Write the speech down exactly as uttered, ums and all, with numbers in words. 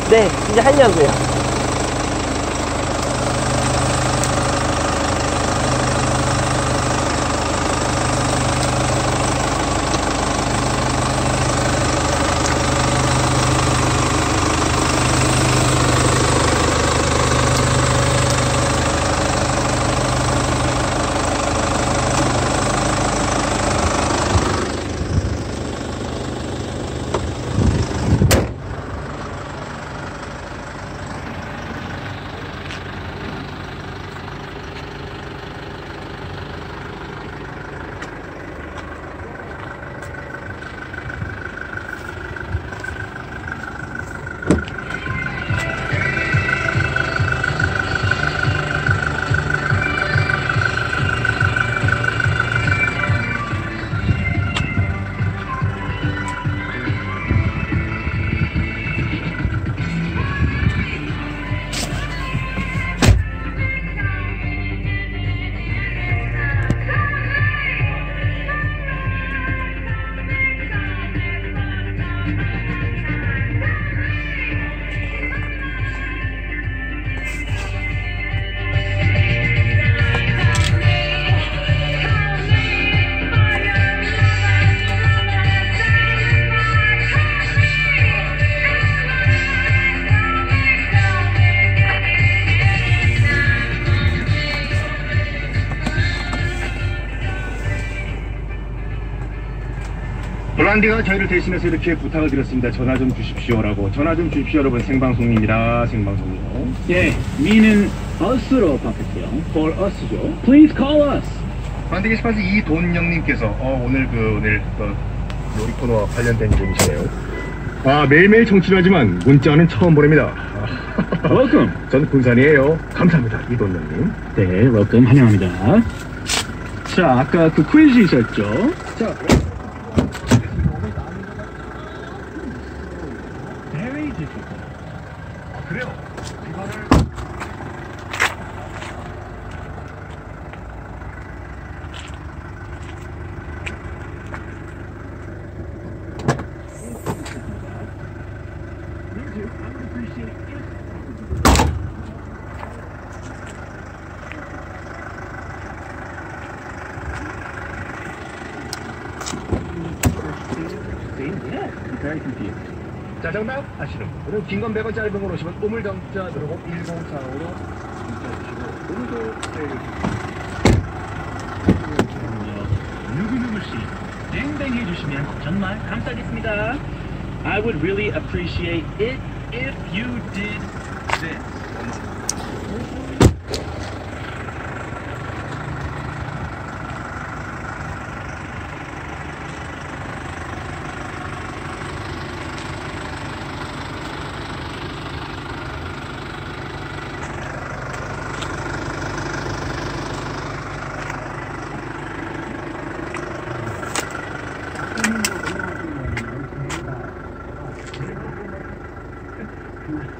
네, 이제 하려고요. 블란디가 저희를 대신해서 이렇게 부탁을 드렸습니다. 전화 좀 주십시오라고. 전화 좀 주십시오 여러분. 생방송입니다. 생방송이요. 예, 미는 us로 바꿀게요. for us죠. Please call us. 블란디 게시판에서 이돈영님께서 어, 오늘 그 오늘 그 요리 코너와 관련된 분이시네요. 아 매일매일 청취하지만 문자는 처음 보냅니다. Welcome. 전 군산이에요. 감사합니다 이돈영님. 네, welcome 환영합니다. 자, 아까 그 퀴즈 있었죠? 자. 아, 그래요? 이거를 자, 정답 아시는 분들은 긴 건 백 원, 짧은 건 오십 원, 우물정자 누르고 일공사오로 문자 주시고 오늘도 누구누구씨 땡땡 해주시면 정말 감사하겠습니다. I would really appreciate it if you did this. 음.